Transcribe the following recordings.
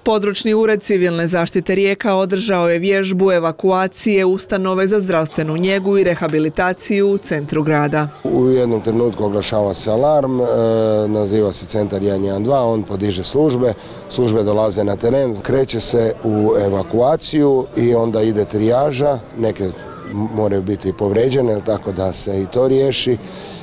Područni ured civilne zaštite Rijeka održao je vježbu evakuacije ustanove za zdravstvenu njegu i rehabilitaciju u centru grada. U jednom trenutku oglašava se alarm, naziva se centar 112, on podiže službe dolaze na teren, kreće se u evakuaciju i onda ide trijaža, neke moraju biti povređene, tako da se i to riješi.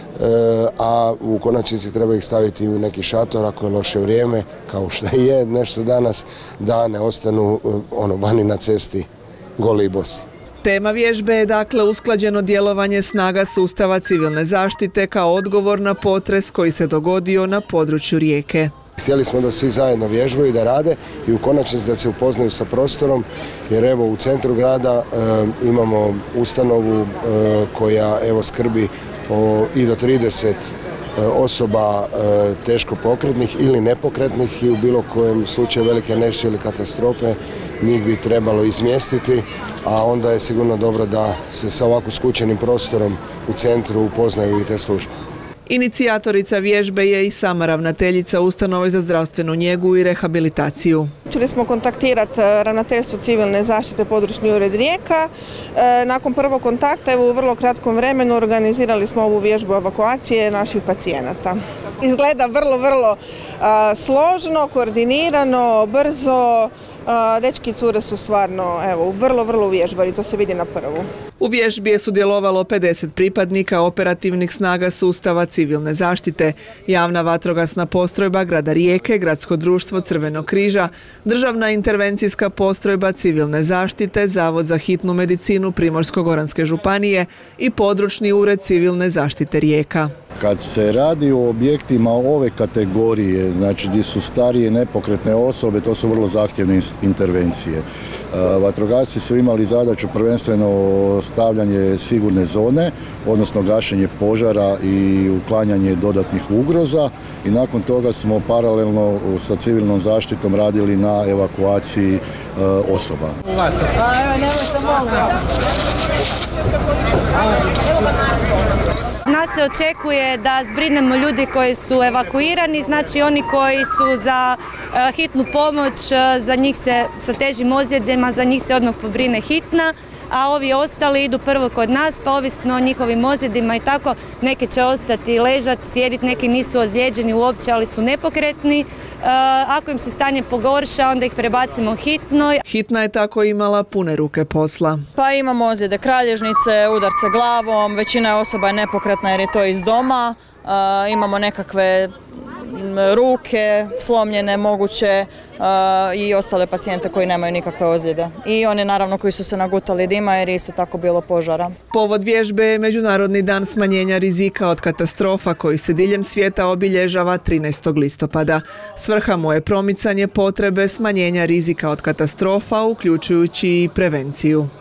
A u konačnici treba ih staviti u neki šator ako je loše vrijeme, kao što je nešto danas, da ne ostanu vani na cesti goli i bosi. Tema vježbe je dakle usklađeno djelovanje snaga sustava civilne zaštite kao odgovor na potres koji se dogodio na području Rijeke. Htjeli smo da svi zajedno vježbaju i da rade i u konačnici da se upoznaju sa prostorom, jer evo u centru grada imamo ustanovu koja skrbi i do 30 osoba teško pokretnih ili nepokretnih i u bilo kojem slučaju velike nesreće ili katastrofe njih bi trebalo izmjestiti, a onda je sigurno dobro da se sa ovako skučenim prostorom u centru upoznaju i te službe. Inicijatorica vježbe je i sama ravnateljica ustanove za zdravstvenu njegu i rehabilitaciju. Čuli smo kontaktirati ravnateljstvo civilne zaštite područni ured Rijeka. Nakon prvog kontakta u vrlo kratkom vremenu organizirali smo ovu vježbu evakuacije naših pacijenata. Izgleda vrlo složno, koordinirano, brzo. Dečki i cure su stvarno vrlo uvježbani, to se vidi na prvu. U vježbi je sudjelovalo 50 pripadnika operativnih snaga sustava civilne zaštite, javna vatrogasna postrojba grada Rijeke, Gradsko društvo Crvenog križa, državna intervencijska postrojba civilne zaštite, Zavod za hitnu medicinu Primorsko-goranske županije i područni ured civilne zaštite Rijeka. Kad se radi o objektima ove kategorije, znači gdje su starije nepokretne osobe, to su vrlo zahtjevne intervencije. Vatrogasci su imali zadaću prvenstveno stavljanje sigurne zone, odnosno gašenje požara i uklanjanje dodatnih ugroza i nakon toga smo paralelno sa civilnom zaštitom radili na evakuaciji osoba. Nas se očekuje da zbrinemo ljudi koji su evakuirani, znači oni koji su za hitnu pomoć, za njih se sa težim ozljedama, za njih se odmah pobrine hitna, a ovi ostali idu prvo kod nas, pa ovisno o njihovim ozljedima i tako, neki će ostati ležati, sjediti, neki nisu ozlijeđeni uopće, ali su nepokretni. Ako im se stanje pogorša, onda ih prebacimo hitno. Hitna je tako imala pune ruke posla. Pa imamo ozljede kralježnice, udarce glavom, većina osoba je nepokretna jer je to iz doma, imamo nekakve ruke slomljene moguće i ostale pacijente koji nemaju nikakve ozljede. I oni naravno koji su se nagutali dima jer je isto tako bilo požara. Povod vježbe je Međunarodni dan smanjenja rizika od katastrofa koji se diljem svijeta obilježava 13. listopada. Svrha mu je promicanje potrebe smanjenja rizika od katastrofa, uključujući i prevenciju.